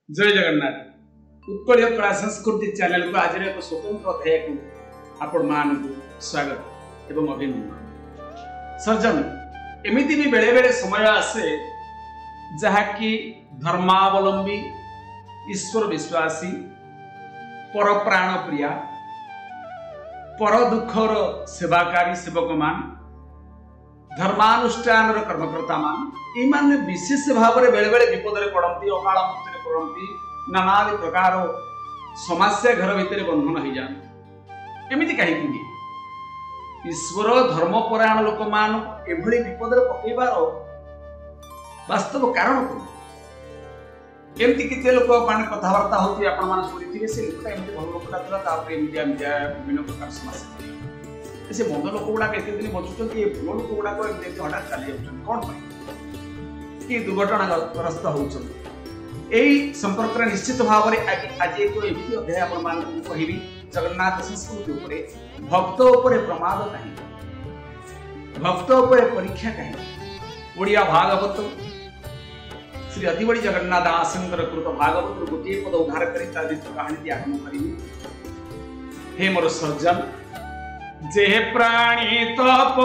जय जगन्नाथ उत्कल कला संस्कृति चैनल को आज एक स्वतंत्र अध्याय को आपण मान स्वागत एवं अभिनंदन। सर्जन एमिति भी बेले बेले समय आसे जहाँकि धर्मावलंबी ईश्वर विश्वासी पर प्राण प्रिया पर दुखर सेवाकारी सेवक मान धर्मानुष्ठान कर्मकर्ता मान इमान विशेष भाव में बेले बेले विपद में पड़ती अकाल मृत्यु पड़ती नाना प्रकार समस्या घर भितर बंधन हो जाए एमती कहीं ईश्वर धर्मपरायण लोक मान एभली विपद पकईबार वास्तव कारण कौन एमती किसी लोक मान कथबार्ता होती शुणी से लोकटा एमती भल लोकटा विभिन्न प्रकार समस्या से मंद लोक गुड़ाक एत दिन बचुंट भल लोक गुड़ाक हठात चली जाऊँ कौन कि दुर्घटनाग्रस्त होती संपर्क निश्चित भाव में आज एक एमती अध्याय आपको कहबी जगन्नाथ संस्कृति उपरे भक्त उपरे प्रमाद कहीं भक्त उपरे परीक्षा कहीं ओडिया भागवत श्री अतिबड़ी जगन्नाथ दासंकर कृत भागवत गोटे पद उद्धार कर कहानी आरंभ करी। हे मोर सर्जन जे प्राणी तप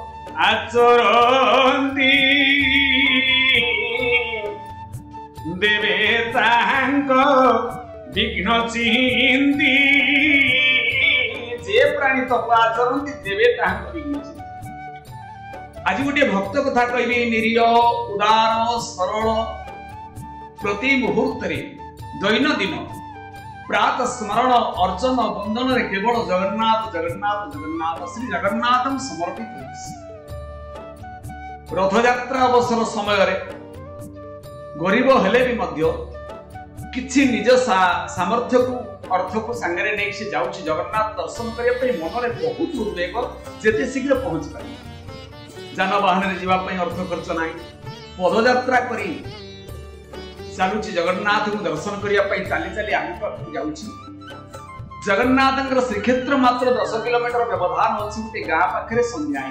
आचरती देवे तांको विघ्न चिंती जे प्राणी तप आचरती देवे तांको विघ्न चिंती। आज गोटे भक्त कथा कहबी निरीह उदार सरल प्रति मुहूर्त दैनंदिन प्रातः स्मरण अर्चन बंदन रे केवल जगन्नाथ जगन्नाथ जगन्नाथ श्री जगन्नाथम समर्पित रथयात्रा अवसर समय गरीब हेले भी मध्य किछि निज सामर्थ्य को अर्थ को सांगरे नहीं से जाउछि जगन्नाथ दर्शन करिया पे मन रे बहुत उद्वेग जेते शीघ्र पहुंच पाए जानवाहन रे जीवा पे अर्थ खर्च नाही पदयात्रा करी चालुछि जगन्नाथ को दर्शन करिया पे चाली चाली आगे जाउछि जगन्नाथ श्रीक्षेत्र मात्र 10 किलोमीटर व्यवधान अछि ते गाँ पाखरे संध्या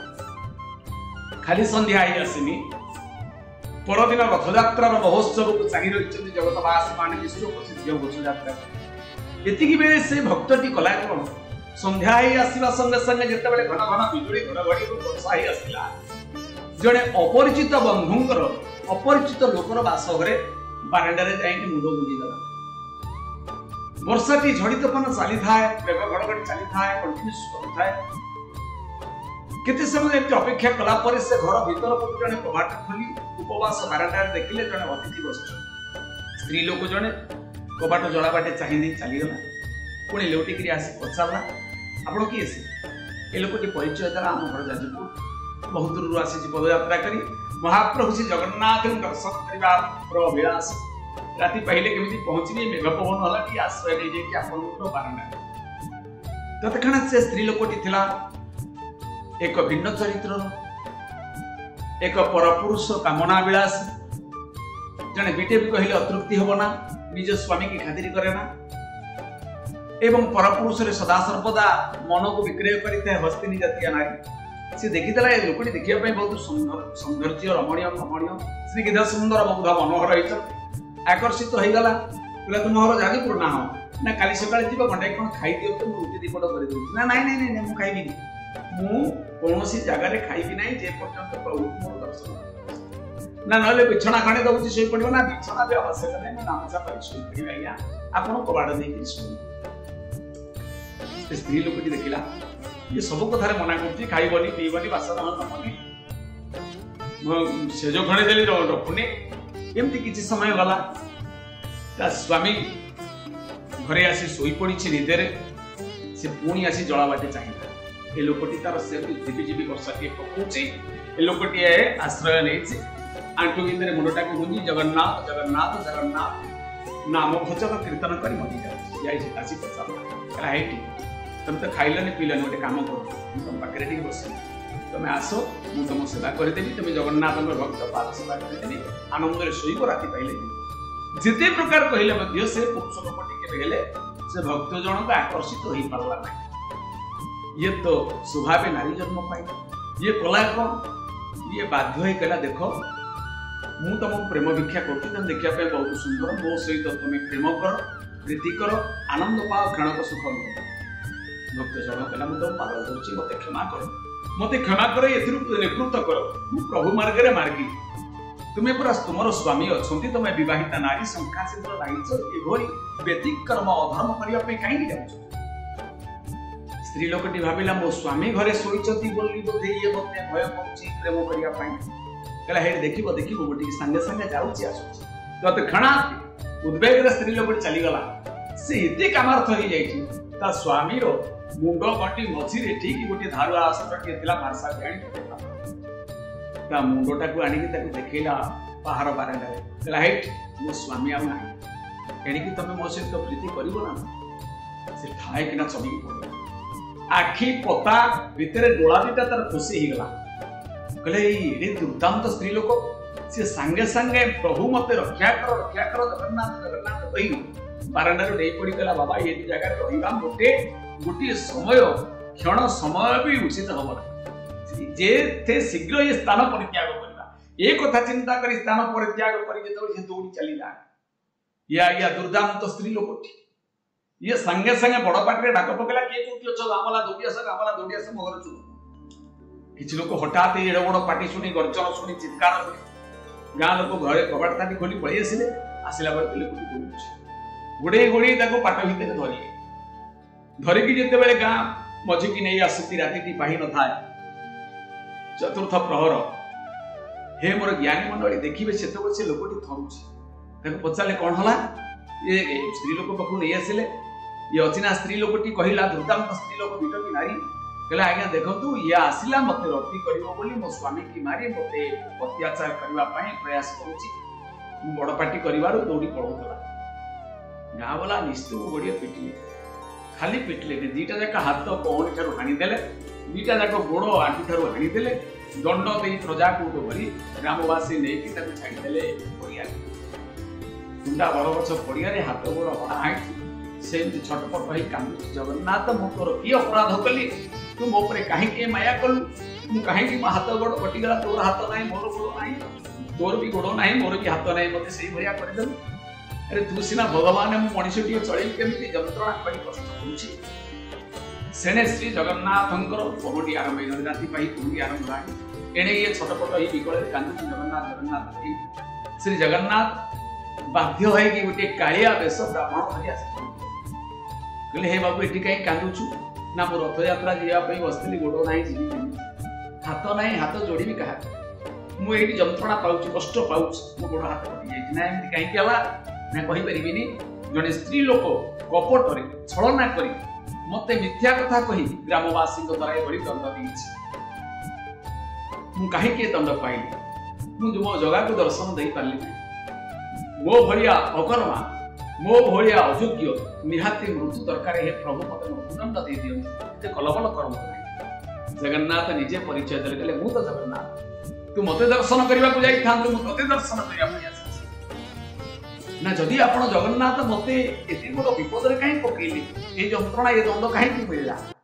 आसी खाली संध्या आसीनी परदिन रथयात्रार महोत्सव को चाहि रही जगतवासी मान विश्व प्रसिद्ध रथयात्रा एतिकी बेले से भक्तटी कला कौन संध्या आसवा संगे संगे जितेबाला घन घन बिजुली घड़घड़ी वर्षा ही आसला जड़े अपरिचित बंधुंकर अपरिचित लोकर बासघरे बारंडारे जाइए मुंड गुंजीदेला वर्षाटी झड़ी तोफान चली थाए मेघ घड़घड़ी चली थाए कंटिन्यूस करुଥାଏ केते समय अपेक्षा कला पर से घर भीतर को जने कबाट खोली उपवास बारंडार देखिले जने अतिथि बस स्त्री लोक जने कबाट जला बाटे चाहिए चली गला पुणी लेउटी आसी पचारला आपण किए से ए लोकटी परिचय देला आम घर जाजपुर बहुत दूर आसी पदयात्रा करी महाप्रभु श्री जगन्नाथ दर्शन करबा अभिलाष राति पहले केमिति पहुंचबी मेघ पवन होला कि आश्रय नहीं जे कि आपण बारंडा तत्क्षण से स्त्री लोकटी थिला एक भिन्न चरित्र एक परपुरुष कामना विलास जने बीटे भी कहले अतृप्ति होबना निज स्वामी की खातिर करे ना एवं परपुरुष रे सदा सर्वदा मन को विक्रय करते हस्तिनी जातीय नारी से देखिदेला ए लोकटी देखिया पे बहुत सुंदर सौंदर्य रमणीय रमणीय श्री गिधा सुंदर मुग्ध मनोहर रहित आकर्षित हो गला बोला तुम घर जाजपुर ना हो ना काली सकाळे जीव घंटा कोन खाई दियो तो रुटी दीपट कर दउ ना नहीं नहीं नहीं मु खाइबी मु कोनोसी जगह खाइबी नहीं जे पर्यंत प्रभु मोर दर्शन ना नले बिछना खणे दउची सोई पडिबो ना बिछना बे आवश्यक नहीं ना नामचा पर सोई पडिबो आया आपण कबाड़ दे कि सोई स्त्री लोकटी देखिला ये सब कथा रे मना करती खाइबनी पीबनी बासन नमनी से जो खणे देली रखुनी एमती किछि समय गला ता स्वामी घरे आसी सोई पड़ी निदेरे से पुणी आसी जला बाटे चाहिए ए लोकटी तार से जीवी वर्षा के पकोचे ए लोकटी आश्रय नहीं आंटू गिंदरे मुंडटा को गुंजी जगन्नाथ जगन्नाथ जगन्नाथ नाम भजन कीर्तन करी मरी जाई आसी पचार हेटी तुम तो खाइलनि पीलनि गोटे काम कर तुम पाखे ठीक बस तुम आस मु तुम सेवा करदेवी तुम जगन्नाथ भक्त पाद सेवा करदेवी आनंद शोब राति पाइले जिते प्रकार कहले से पुरुष लोकटी के से भक्त जनक आकर्षित हो पारला ना ये तो स्वभाव नारी जन्म पाई ये कला कौन ये बाध्य कला देख मु तुम प्रेम भिक्षा करुँ देखा बहुत सुंदर मो सहित तुम प्रेम कर प्रीति कर आनंद पाओ क्षणक सुख भक्त जन कहला मुझे तुम पागल करुच्ची मत क्षमा कर मत क्षमा कर नेतृत्व कर मु प्रभु मार्ग मार्गी तुम्हें पूरा तुम स्वामी अच्छा तुम बहिता नारी शंकाचित रही बेदिक कर्म अधर्म करने कहीं जाऊँ स्त्री लोकटी भाविला मो स्वामी घरे शोचती बोली बोधे ये मत भय पड़ुची प्रेम करने हे देख देख गोटे सागे सागे जाऊँगी आसूँ तो क्षणा उद्वेग स्त्री लोकटी चलीगला से ये कामार्थ हो जाता स्वामी मुंड गंटी मझीरे ठीक गोटे धारुआ आसटे भाषा आनी मुंडटा को आनिक देखला पहाड़ बारंडारे कहला हेट मो स्वामी आउ ना एणिकी तुम मो सहित प्रीति कर से ठाए किना चमकी पड़ आखि पता भितर डोला दीटा तार खुशी ही गला कहले ये दुर्दांत स्त्री लोक से सांगे सांगे प्रभु मते रक्षा कर जगन्नाथ जगन्नाथ कही बारंडार डे पड़ी गला बाबा ये जगह रहिबा गोटे समय क्षण समय भी उचित हम जे शीघ्र ये स्थान परित्याग करवा ये कथा चिंता कर स्थान परित्याग कर दौड़ी चलीला या दुर्दांत स्त्री लोक ये संगे संगे बड़ पार्टी डाक पकड़ा किए कोठी अच्छो गामला दौड़ी आस मगर चुप किछि लोक हठात एड़ बड़ पार्टी शुणी गर्जन शुणी चित्कार शुणी गाँ लोक घरे कबाड़ ताटी खोली पलि आसिले आसला बेले कोठी दौड़ी गोड़े गोड़े पाट भितर धरिकी जिते बेले गाँ मझी की नहीं आसती राति पाही न थाए चतुर्थ प्रहर हे मोर ज्ञानी मंडली देखिए से लोकटी थरुची पचारे कौन है ये स्त्री लोक पाखु नहीं आसिले ये अचिना स्त्री लोकटी कहला दुर्दांत स्त्री लोक विटकी नारी कहला आज्ञा देखु ये आसला मत रति कर मो स्वामी की मारी मत अत्याचार करने प्रयास करुच्ची बड़ पार्टी कर दौड़ी पड़ूला गाँ वाला निश्चित गोड़े पिटिले खाली पिटिले दीटा जाक हाथ कौड़ी ठार हाणीदे दीटा जाक गोड़ आंटी ठार हाणीदे दंड दे प्रजा को भरी ग्रामवासी नहीं छाड़ीदे पड़िया कुंडा बड़ गछ पड़िया हाथ गोड़ हणाई से छटपट हो कांदुची जगन्नाथ मु तोर कि अपराध कली तू मो पर कहीं माया कलु कहीं मो हाथ गोड़ कटिगला तोर हाथ ना मोर गोड़ ना तोर भी गोड़ ना मोर भी हाथ ना मत से भया करदेलु अरे तू सीना भगवान मु मनुष्यटी चल केमती जंत्रणा करी कष्ट करुची सेने श्री जगन्नाथंकर बहुटी आरंभ राति पाई पुरी आरंभ है एणे ये छटपट ही विकल कांदुची जगन्नाथ जगन्नाथ श्री जगन्नाथ बाध्य है कि गोटे कालिया बेश ब्राह्मण धरी आस कहले हे बाबू एटी कहीं कांदुचु ना मो रथ यात्रा जावाई बसली गोड़ ना जी हाथ ना हाथ जोड़ी क्या मुझे जंत्रणा पाऊँ कष्ट पाऊँ मो गोड़ हाथ कटि जाए ना एमती कहीं ना कहीपरि जड़े स्त्री लोक कपटे छलना कर मत मिथ्या कथा कही ग्रामवासी द्वारा ये दंड दी कहीं दंड पाइली मुझे मो जगह को दर्शन दे पार्ली मो भलिया अकर्मा मो भलिया अयोग्य निहाती मृत्यु दरकार हे प्रभु मत मृत्युदंड दे दियंतु कलबल कर्म जगन्नाथ निजे परिचय देले मु तो जगन्नाथ तू मते दर्शन करने को जाई था मते दर्शन करने ना जदि आपण जगन्नाथ मते एते बड़ विपद रे कहीं पकेली ए जंत्रणा ए दंड कहीं मिलला